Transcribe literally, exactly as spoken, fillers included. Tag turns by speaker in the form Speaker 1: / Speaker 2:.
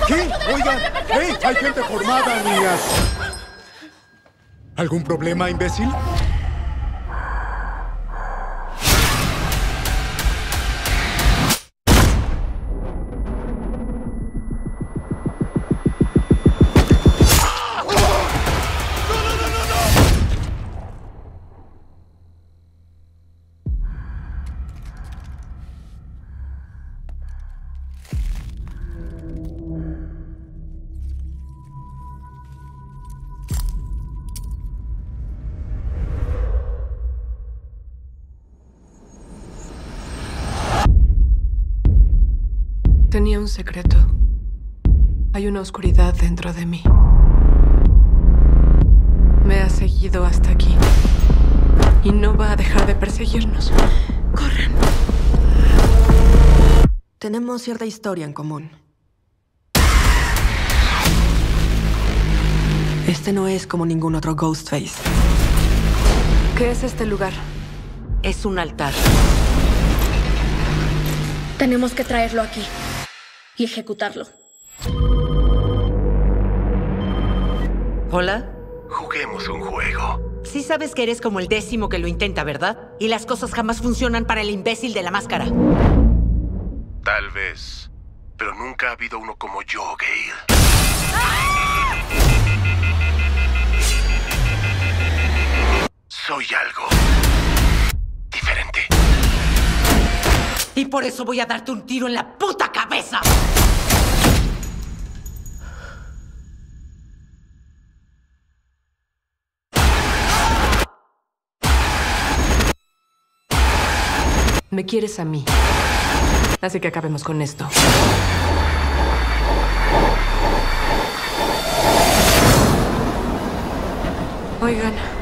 Speaker 1: ¿Qué? Oigan, ¡hey! Hay gente formada, niñas. ¿Algún problema, imbécil?
Speaker 2: Tenía un secreto. Hay una oscuridad dentro de mí. Me ha seguido hasta aquí. Y no va a dejar de perseguirnos. ¡Corran!
Speaker 3: Tenemos cierta historia en común. Este no es como ningún otro Ghostface.
Speaker 2: ¿Qué es este lugar?
Speaker 4: Es un altar.
Speaker 5: Tenemos que traerlo aquí y ejecutarlo.
Speaker 4: ¿Hola?
Speaker 6: Juguemos un juego.
Speaker 4: Sí sabes que eres como el décimo que lo intenta, ¿verdad? Y las cosas jamás funcionan para el imbécil de la máscara.
Speaker 6: Tal vez. Pero nunca ha habido uno como yo, Gale. Soy algo diferente.
Speaker 4: Y por eso voy a darte un tiro en la puta cabeza.
Speaker 2: Me quieres a mí. Así que acabemos con esto. Oigan.